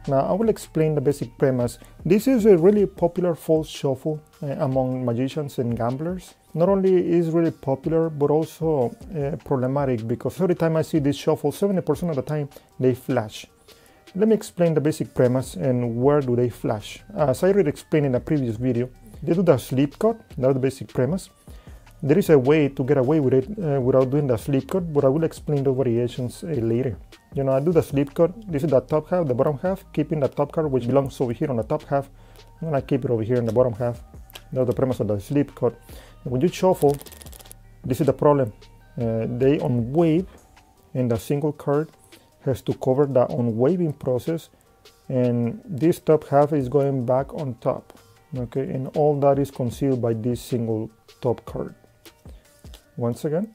Now I will explain the basic premise. This is a really popular false shuffle among magicians and gamblers. Not only is really popular, but also problematic, because every time I see this shuffle, 70% of the time they flash. Let me explain the basic premise and where do they flash. As I already explained in a previous video, they do the sleep cut. That's the basic premise. There is a way to get away with it without doing the sleep cut, but I will explain those variations later. You know, I do the sleep cut. This is the top half, the bottom half, keeping the top card, which belongs over here on the top half. I'm gonna keep it over here in the bottom half. That's the premise of the sleep cut. And when you shuffle, this is the problem. They unwave, and the single card has to cover the unwaving process, and this top half is going back on top. Okay, and all that is concealed by this single top card. Once again,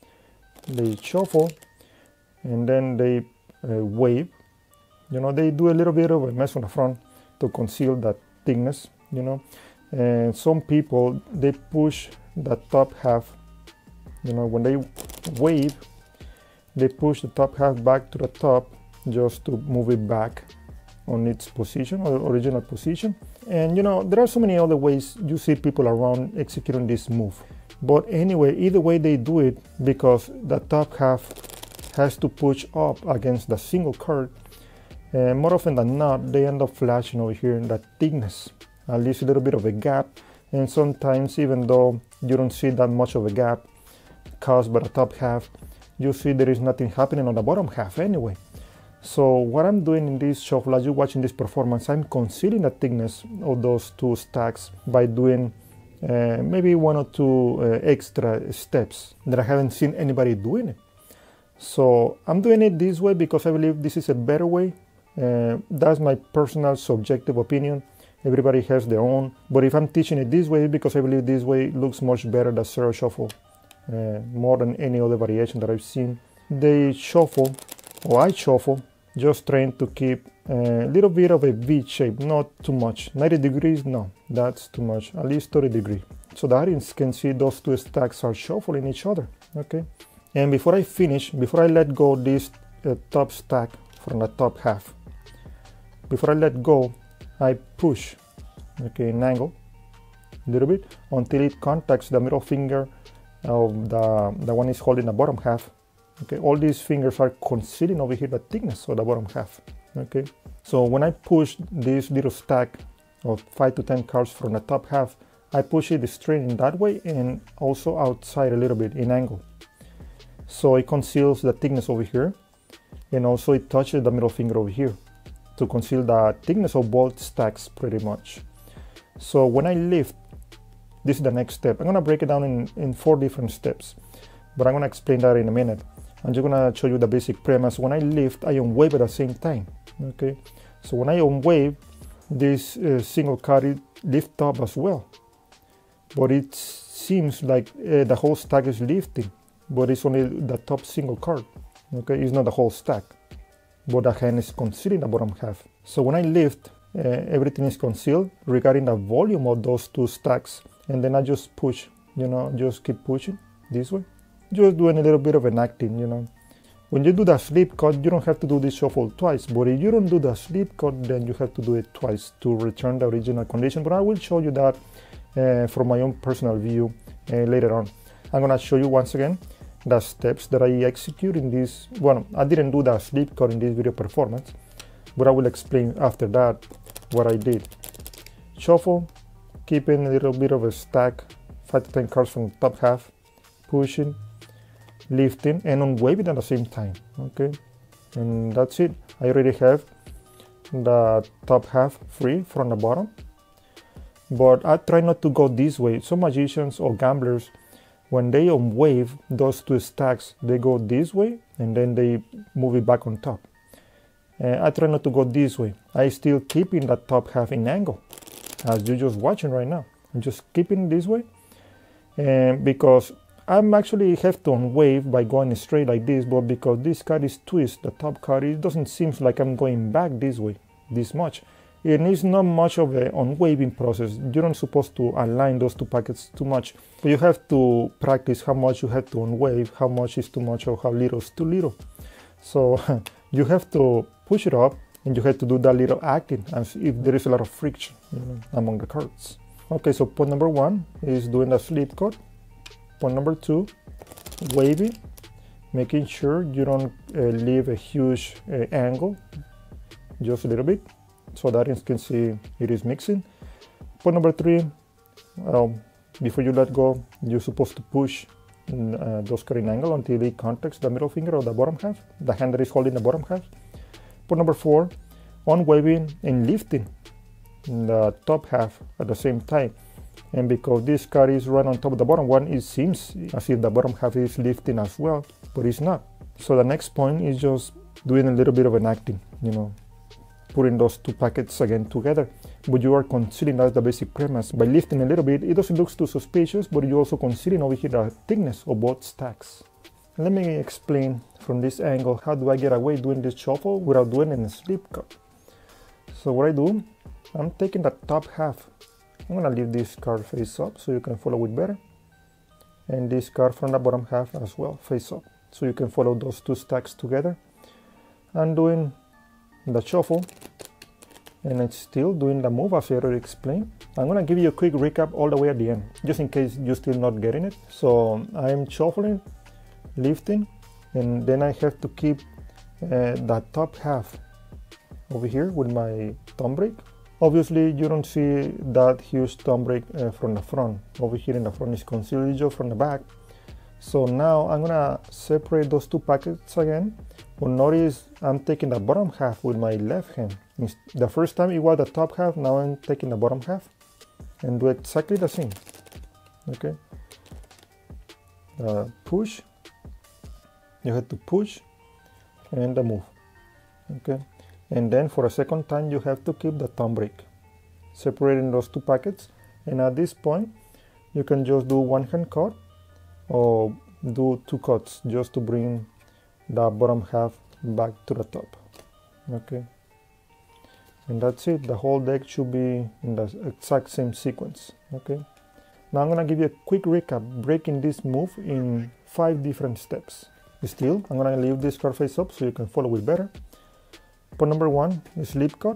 they shuffle and then they wave. You know, they do a little bit of a mess on the front to conceal that thickness, you know. And some people, they push the top half, you know, when they wave, they push the top half back to the top just to move it back on its position, or original position. And you know, there are so many other ways you see people around executing this move. But anyway, either way they do it, because the top half has to push up against the single card, and more often than not, they end up flashing over here in that thickness, at least a little bit of a gap. And sometimes, even though you don't see that much of a gap caused by the top half, you see there is nothing happening on the bottom half anyway. So what I'm doing in this shuffle, as you're watching this performance, I'm concealing the thickness of those two stacks by doing maybe one or two extra steps that I haven't seen anybody doing it. So I'm doing it this way because I believe this is a better way. That's my personal subjective opinion. Everybody has their own. But if I'm teaching it this way, because I believe this way looks much better than zero shuffle, more than any other variation that I've seen. They shuffle, or I shuffle, just trying to keep a little bit of a V shape, not too much. 90 degrees, no, that's too much, at least 30 degrees. So the audience can see those two stacks are shuffling each other, okay? And before I finish, before I let go this top stack from the top half, before I let go, I push, okay, an angle, a little bit, until it contacts the middle finger of the one is holding the bottom half. Okay, all these fingers are concealing over here the thickness of the bottom half. Okay, so when I push this little stack of 5 to 10 cards from the top half, I push it straight in that way and also outside a little bit in angle. So it conceals the thickness over here, and also it touches the middle finger over here to conceal the thickness of both stacks pretty much. So when I lift, this is the next step. I'm gonna break it down in 4 different steps, but I'm gonna explain that in a minute. I'm just gonna show you the basic premise. When I lift, I unwave at the same time. Okay, so when I unwave, this single card lift up as well, but it seems like the whole stack is lifting, but it's only the top single card. Okay, it's not the whole stack, but the hand is concealing the bottom half. So when I lift, everything is concealed regarding the volume of those two stacks, and then I just push, you know, just keep pushing this way. Just doing a little bit of an acting, you know. When you do the sleep cut, you don't have to do this shuffle twice, but if you don't do the sleep cut, then you have to do it twice to return the original condition. But I will show you that from my own personal view later on. I'm gonna show you once again the steps that I execute in this. Well, I didn't do the sleep cut in this video performance, but I will explain after that what I did. Shuffle, keeping a little bit of a stack, 5 to 10 cards from the top half, pushing, lifting, and unwaving at the same time. Okay, and that's it. I already have the top half free from the bottom, but I try not to go this way. Some magicians or gamblers, when they unwave those two stacks, they go this way and then they move it back on top. I try not to go this way. I still keeping that top half in angle, as you're just watching right now. I'm just keeping this way, and because I'm actually have to unwave by going straight like this, but because this card is twist, the top card, it doesn't seem like I'm going back this way, this much. And it's not much of an unwaving process. You're not supposed to align those two packets too much, but you have to practice how much you have to unwave, how much is too much or how little is too little. So you have to push it up and you have to do that little acting as if there is a lot of friction, among the cards. Okay, so point number 1 is doing the slip cut. Point number 2, waving, making sure you don't leave a huge angle, just a little bit, so that you can see it is mixing. Point number 3, before you let go, you're supposed to push those cutting angle until it contacts the middle finger or the bottom half, the hand that is holding the bottom half. Point number 4, on waving and lifting the top half at the same time. And because this card is right on top of the bottom one, it seems as if the bottom half is lifting as well, but it's not. So the next point is just doing a little bit of an acting, putting those two packets again together. But you are concealing, that's the basic premise. By lifting a little bit, it doesn't look too suspicious, but you're also concealing over here the thickness of both stacks. Let me explain from this angle, how do I get away doing this shuffle without doing a slip cut. So what I do, I'm taking the top half. I'm gonna leave this card face up so you can follow it better. And this card from the bottom half as well, face up. So you can follow those two stacks together. I'm doing the shuffle, and it's still doing the move as I already explained. I'm gonna give you a quick recap all the way at the end, just in case you're still not getting it. So I'm shuffling, lifting, and then I have to keep that top half over here with my thumb break. Obviously, you don't see that huge thumb break from the front. Over here in the front is concealed just from the back. So now I'm gonna separate those two packets again. But notice I'm taking the bottom half with my left hand. The first time it was the top half, now I'm taking the bottom half and do exactly the same. Okay. Push. You have to push and the move. Okay. And then for a second time, you have to keep the thumb break, separating those two packets. And at this point, you can just do one hand cut or do two cuts just to bring the bottom half back to the top. Okay. And that's it. The whole deck should be in the exact same sequence. Okay. Now I'm gonna give you a quick recap, breaking this move in 5 different steps. Still, I'm gonna leave this card face up so you can follow it better. Point number 1 is slip cut,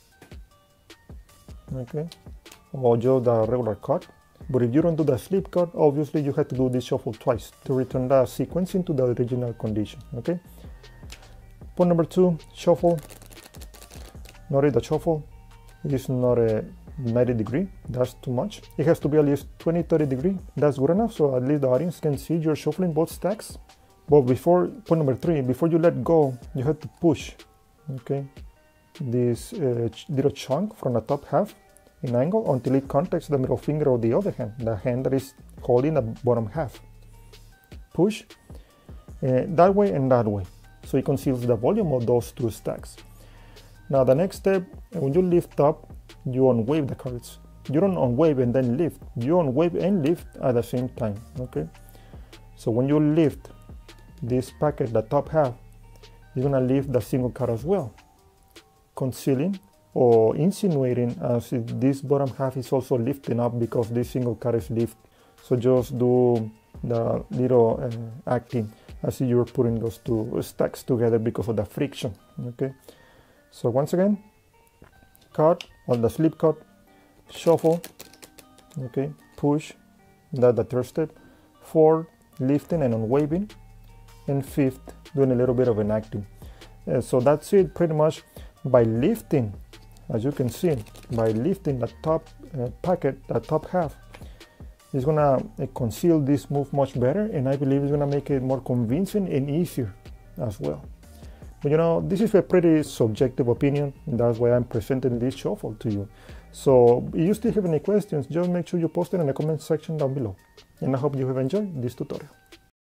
okay, or just the regular cut. But if you don't do the slip cut, obviously you have to do this shuffle twice to return the sequence into the original condition, okay. Point number 2, shuffle. Notice the shuffle is not a 90 degree, that's too much. It has to be at least 20-30 degree, that's good enough, so at least the audience can see you're shuffling both stacks. But before, point number 3, before you let go, you have to push. Okay, this little chunk from the top half in angle until it contacts the middle finger of the other hand, the hand that is holding the bottom half. Push that way and that way, so it conceals the volume of those two stacks. Now the next step, when you lift up, you unwave the cards. You don't unwave and then lift, you unwave and lift at the same time. Okay, so when you lift this packet, the top half, you're gonna lift the single card as well, concealing or insinuating as if this bottom half is also lifting up because this single card is lifted. So just do the little acting as if you're putting those two stacks together because of the friction. Okay, so once again, cut on the slip cut, shuffle, okay, push, that's the third step, 4, lifting and unwaving, and 5th, doing a little bit of an acting. So that's it pretty much. By lifting, as you can see, by lifting the top packet, the top half, it's gonna conceal this move much better, and I believe it's gonna make it more convincing and easier as well. But this is a pretty subjective opinion, and that's why I'm presenting this shuffle to you. So if you still have any questions, just make sure you post it in the comment section down below. And I hope you have enjoyed this tutorial.